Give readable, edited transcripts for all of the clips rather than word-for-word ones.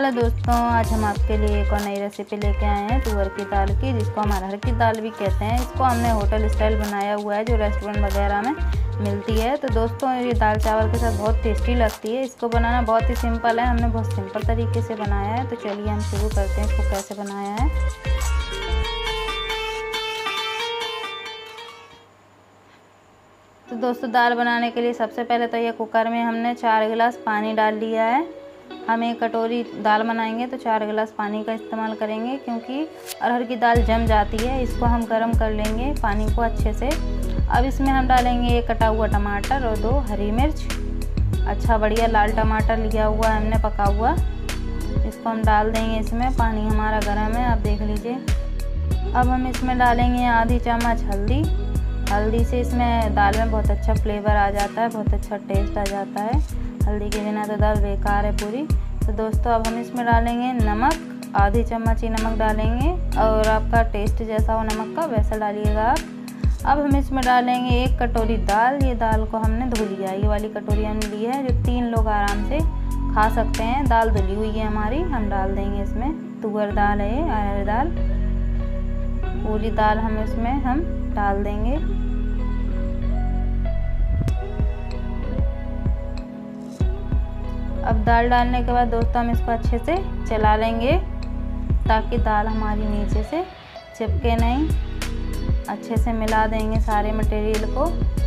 Hello दोस्तों, आज हम आपके लिए एक और नई रेसिपी लेके आए हैं तुअर की दाल की, जिसको हम अरहर की दाल भी कहते हैं। इसको हमने होटल स्टाइल बनाया हुआ है जो रेस्टोरेंट वगैरह में मिलती है। तो दोस्तों ये दाल चावल के साथ बहुत टेस्टी लगती है। इसको बनाना बहुत ही सिंपल है, हमने बहुत सिंपल तरीके से बनाया है। तो चलिए हम शुरू करते हैं इसको कैसे बनाया है। तो दोस्तों दाल बनाने के लिए सबसे पहले तो ये कुकर में हमने 4 गिलास पानी डाल लिया है। हम 1 कटोरी दाल बनाएंगे तो 4 गिलास पानी का इस्तेमाल करेंगे, क्योंकि अरहर की दाल जम जाती है। इसको हम गर्म कर लेंगे पानी को अच्छे से। अब इसमें हम डालेंगे 1 कटा हुआ टमाटर और 2 हरी मिर्च। अच्छा बढ़िया लाल टमाटर लिया हुआ है हमने पका हुआ। इसको हम डाल देंगे इसमें। पानी हमारा गर्म है, आप देख लीजिए। अब हम इसमें डालेंगे आधी चम्मच हल्दी से इसमें दाल में बहुत अच्छा फ्लेवर आ जाता है, बहुत अच्छा टेस्ट आ जाता है। हल्दी के बिना तो दाल बेकार है पूरी। तो दोस्तों अब हम इसमें डालेंगे नमक, आधी चम्मच ही नमक डालेंगे, और आपका टेस्ट जैसा हो नमक का वैसा डालिएगा आप। अब हम इसमें डालेंगे 1 कटोरी दाल। ये दाल को हमने धो लिया, ये वाली कटोरी हमने ली है जो 3 लोग आराम से खा सकते हैं। दाल धुली हुई है हमारी, हम डाल देंगे इसमें। तुअर दाल है ये, अरहर दाल, पूरी दाल हम इसमें डाल देंगे। अब दाल डालने के बाद दोस्तों हम इसको अच्छे से चला लेंगे, ताकि दाल हमारी नीचे से चिपके नहीं। अच्छे से मिला देंगे सारे मटेरियल को।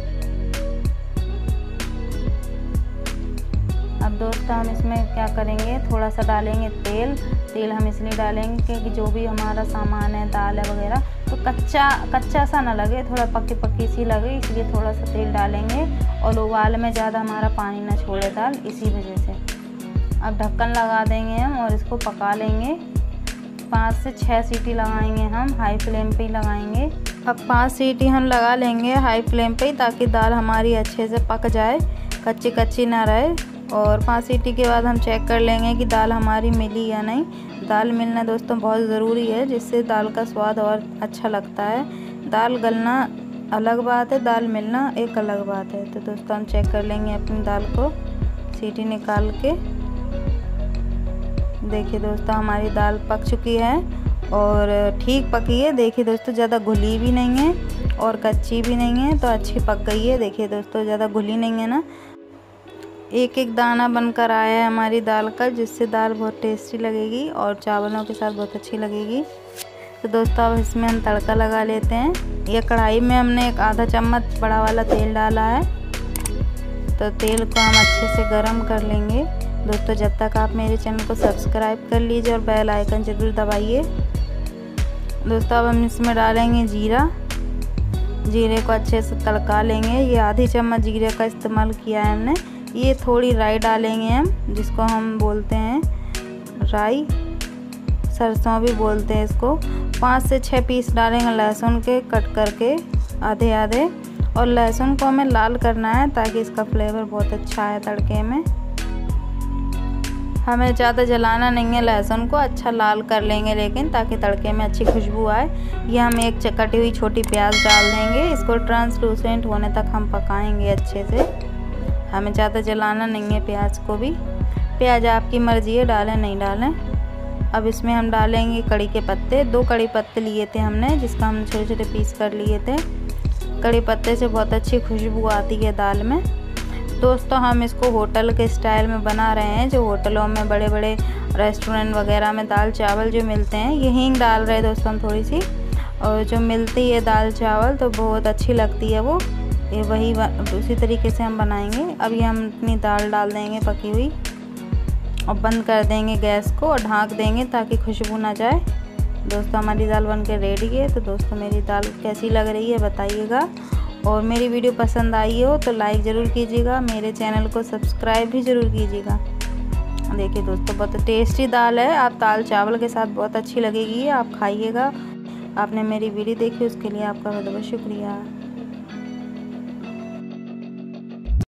अब दोस्तों हम इसमें क्या करेंगे, थोड़ा सा डालेंगे तेल हम इसलिए डालेंगे क्योंकि जो भी हमारा सामान है, दाल है वगैरह, तो कच्चा सा ना लगे, थोड़ा पक्की सी लगे, इसलिए थोड़ा सा तेल डालेंगे। और उबाल में ज़्यादा हमारा पानी ना छोड़े दाल, इसी वजह से। अब ढक्कन लगा देंगे हम और इसको पका लेंगे। 5 से 6 सीटी लगाएंगे हम, हाई फ्लेम पे ही लगाएंगे। अब 5 सीटी हम लगा लेंगे हाई फ्लेम पे ही, ताकि दाल हमारी अच्छे से पक जाए, कच्ची ना रहे। और 5 सीटी के बाद हम चेक कर लेंगे कि दाल हमारी मिली या नहीं। दाल मिलना दोस्तों बहुत ज़रूरी है, जिससे दाल का स्वाद और अच्छा लगता है। दाल गलना अलग बात है, दाल मिलना एक अलग बात है। तो दोस्तों हम चेक कर लेंगे अपनी दाल को सीटी निकाल के। देखिए दोस्तों हमारी दाल पक चुकी है और ठीक पकी है। देखिए दोस्तों ज़्यादा घुली भी नहीं है और कच्ची भी नहीं है, तो अच्छी पक गई है। देखिए दोस्तों ज़्यादा घुली नहीं है ना, एक दाना बनकर आया है हमारी दाल का, जिससे दाल बहुत टेस्टी लगेगी और चावलों के साथ बहुत अच्छी लगेगी। तो दोस्तों अब इसमें हम तड़का लगा लेते हैं। ये कढ़ाई में हमने 1 आधा चम्मच बड़ा वाला तेल डाला है। तो तेल को हम अच्छे से गरम कर लेंगे। दोस्तों जब तक आप मेरे चैनल को सब्सक्राइब कर लीजिए और बेल आइकन ज़रूर दबाइए। दोस्तों अब हम इसमें डालेंगे जीरे को अच्छे से तड़का लेंगे। ये आधी चम्मच जीरे का इस्तेमाल किया है हमने। ये थोड़ी राई डालेंगे हम, जिसको हम बोलते हैं राई, सरसों भी बोलते हैं इसको। 5 से 6 पीस डालेंगे लहसुन के, कट करके आधे। और लहसुन को हमें लाल करना है, ताकि इसका फ्लेवर बहुत अच्छा आए तड़के में। हमें ज़्यादा जलाना नहीं है लहसुन को, अच्छा लाल कर लेंगे लेकिन, ताकि तड़के में अच्छी खुशबू आए। ये हम 1 कटी हुई छोटी प्याज डाल देंगे। इसको ट्रांसलूसेंट होने तक हम पकाएंगे अच्छे से। हमें ज़्यादा जलाना नहीं है प्याज को भी। प्याज आपकी मर्ज़ी है, डालें नहीं डालें। अब इसमें हम डालेंगे कड़ी के पत्ते। 2 कड़ी पत्ते लिए थे हमने, जिसका हम छोटे पीस कर लिए थे। कड़ी पत्ते से बहुत अच्छी खुशबू आती है दाल में। दोस्तों हम इसको होटल के स्टाइल में बना रहे हैं, जो होटलों में बड़े रेस्टोरेंट वगैरह में दाल चावल जो मिलते हैं। ये हींग डाल रहे हैं दोस्तों हम थोड़ी सी, और जो मिलती है दाल चावल तो बहुत अच्छी लगती है वो। ये वही उसी तरीके से हम बनाएंगे। अब ये हम अपनी दाल डाल देंगे पकी हुई, और बंद कर देंगे गैस को और ढाँक देंगे, ताकि खुशबू ना जाए। दोस्तों हमारी दाल बनके रेडी है। तो दोस्तों मेरी दाल कैसी लग रही है बताइएगा, और मेरी वीडियो पसंद आई हो तो लाइक ज़रूर कीजिएगा, मेरे चैनल को सब्सक्राइब भी ज़रूर कीजिएगा। देखिए दोस्तों बहुत टेस्टी दाल है, आप दाल चावल के साथ बहुत अच्छी लगेगी, आप खाइएगा। आपने मेरी वीडियो देखी उसके लिए आपका बहुत बहुत शुक्रिया।